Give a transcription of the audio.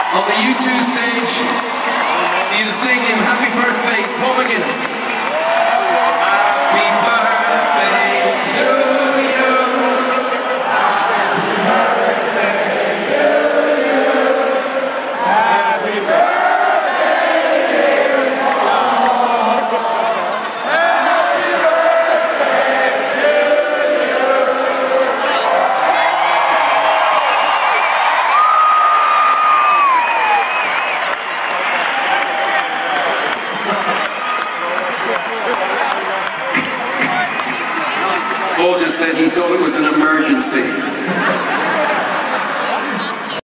on the U2 stage for you to sing him happy birthday, Paul McGuinness. Happy birthday to you. Happy birthday to you. Happy birthday, dear Paul. Happy birthday to you. Paul just said he thought it was an emergency.